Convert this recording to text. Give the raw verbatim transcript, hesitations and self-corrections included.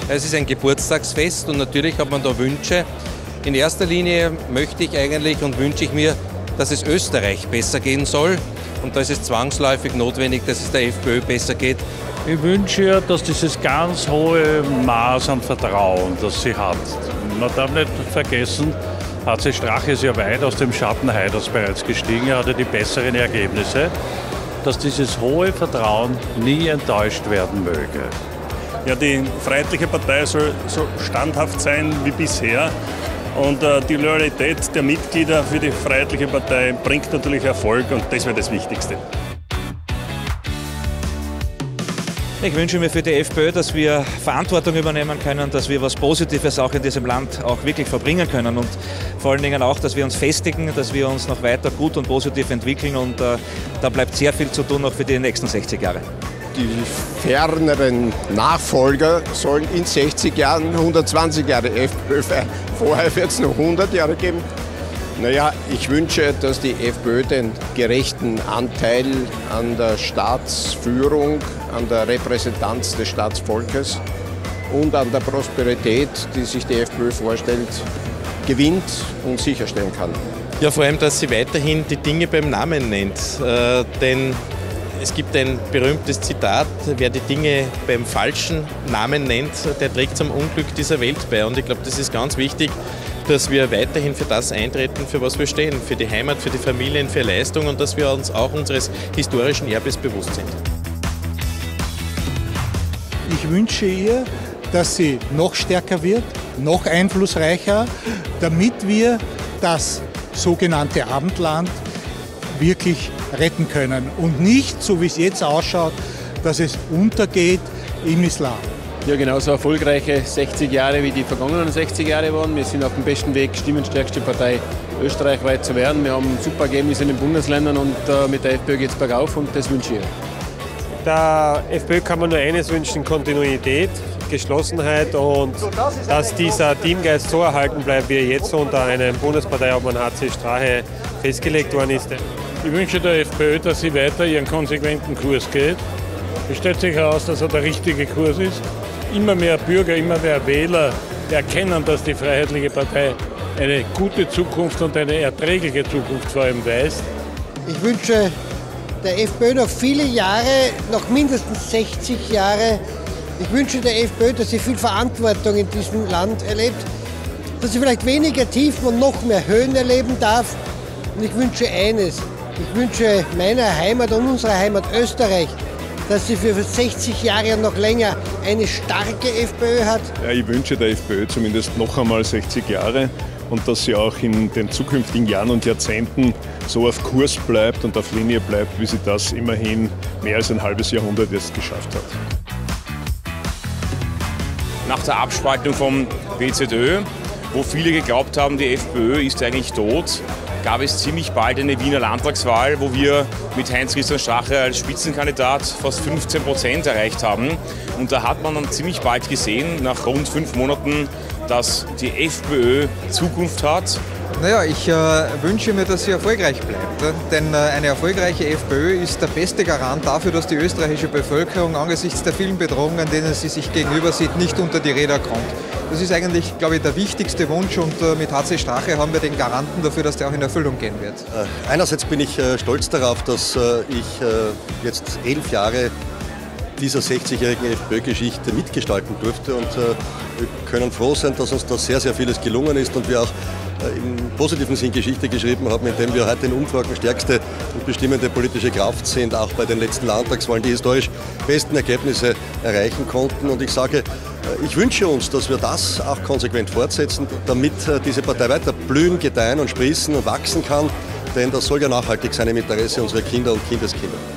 Es ist ein Geburtstagsfest und natürlich hat man da Wünsche. In erster Linie möchte ich eigentlich und wünsche ich mir, dass es Österreich besser gehen soll. Und da ist es zwangsläufig notwendig, dass es der FPÖ besser geht. Ich wünsche ihr, dass dieses ganz hohe Maß an Vertrauen, das sie hat. Man darf nicht vergessen, H C Strache ist ja weit aus dem Schatten Haiders bereits gestiegen, er hatte die besseren Ergebnisse, dass dieses hohe Vertrauen nie enttäuscht werden möge. Ja, die Freiheitliche Partei soll so standhaft sein wie bisher. Und äh, die Loyalität der Mitglieder für die Freiheitliche Partei bringt natürlich Erfolg und das wäre das Wichtigste. Ich wünsche mir für die FPÖ, dass wir Verantwortung übernehmen können, dass wir was Positives auch in diesem Land auch wirklich verbringen können und vor allen Dingen auch, dass wir uns festigen, dass wir uns noch weiter gut und positiv entwickeln und äh, da bleibt sehr viel zu tun auch für die nächsten sechzig Jahre. Die ferneren Nachfolger sollen in sechzig Jahren hundertzwanzig Jahre FPÖ feiern. Vorher wird es noch hundert Jahre geben. Naja, ich wünsche, dass die FPÖ den gerechten Anteil an der Staatsführung, an der Repräsentanz des Staatsvolkes und an der Prosperität, die sich die FPÖ vorstellt, gewinnt und sicherstellen kann. Ja, vor allem, dass sie weiterhin die Dinge beim Namen nennt. Äh, denn es gibt ein berühmtes Zitat, wer die Dinge beim falschen Namen nennt, der trägt zum Unglück dieser Welt bei. Und ich glaube, das ist ganz wichtig, dass wir weiterhin für das eintreten, für was wir stehen, für die Heimat, für die Familien, für Leistung und dass wir uns auch unseres historischen Erbes bewusst sind. Ich wünsche ihr, dass sie noch stärker wird, noch einflussreicher, damit wir das sogenannte Abendland wirklich retten können und nicht, so wie es jetzt ausschaut, dass es untergeht im Islam. Ja, genauso erfolgreiche sechzig Jahre wie die vergangenen sechzig Jahre waren. Wir sind auf dem besten Weg, stimmenstärkste Partei österreichweit zu werden. Wir haben super Ergebnisse in den Bundesländern und äh, mit der FPÖ geht es bergauf und das wünsche ich ihr. Der FPÖ kann man nur eines wünschen, Kontinuität, Geschlossenheit und dass dieser Teamgeist so erhalten bleibt, wie er jetzt unter einem Bundesparteiobmann H C Strache festgelegt worden ist. Ich wünsche der FPÖ, dass sie weiter ihren konsequenten Kurs geht. Es stellt sich heraus, dass er der richtige Kurs ist. Immer mehr Bürger, immer mehr Wähler erkennen, dass die Freiheitliche Partei eine gute Zukunft und eine erträgliche Zukunft vor allem weist. Ich wünsche der FPÖ noch viele Jahre, noch mindestens sechzig Jahre. Ich wünsche der FPÖ, dass sie viel Verantwortung in diesem Land erlebt, dass sie vielleicht weniger Tiefen und noch mehr Höhen erleben darf. Und ich wünsche eines, ich wünsche meiner Heimat und unserer Heimat Österreich, dass sie für sechzig Jahre und noch länger eine starke FPÖ hat. Ja, ich wünsche der FPÖ zumindest noch einmal sechzig Jahre und dass sie auch in den zukünftigen Jahren und Jahrzehnten so auf Kurs bleibt und auf Linie bleibt, wie sie das immerhin mehr als ein halbes Jahrhundert jetzt geschafft hat. Nach der Abspaltung vom W Z Ö, wo viele geglaubt haben, die FPÖ ist eigentlich tot, gab es ziemlich bald eine Wiener Landtagswahl, wo wir mit Heinz-Christian Strache als Spitzenkandidat fast fünfzehn Prozent erreicht haben. Und da hat man dann ziemlich bald gesehen, nach rund fünf Monaten, dass die FPÖ Zukunft hat. Naja, ich äh, wünsche mir, dass sie erfolgreich bleibt. Äh? Denn äh, eine erfolgreiche FPÖ ist der beste Garant dafür, dass die österreichische Bevölkerung angesichts der vielen Bedrohungen, denen sie sich gegenüber sieht, nicht unter die Räder kommt. Das ist eigentlich, glaube ich, der wichtigste Wunsch und äh, mit H C Strache haben wir den Garanten dafür, dass der auch in Erfüllung gehen wird. Äh, einerseits bin ich äh, stolz darauf, dass äh, ich äh, jetzt elf Jahre dieser sechzigjährigen FPÖ-Geschichte mitgestalten durfte und äh, wir können froh sein, dass uns da sehr, sehr vieles gelungen ist und wir auch äh, im positiven Sinn Geschichte geschrieben haben, indem wir heute in Umfragen stärkste und bestimmende politische Kraft sind, auch bei den letzten Landtagswahlen die historisch besten Ergebnisse erreichen konnten. Und ich sage, äh, ich wünsche uns, dass wir das auch konsequent fortsetzen, damit äh, diese Partei weiter blühen, gedeihen und sprießen und wachsen kann, denn das soll ja nachhaltig sein im Interesse unserer Kinder und Kindeskinder.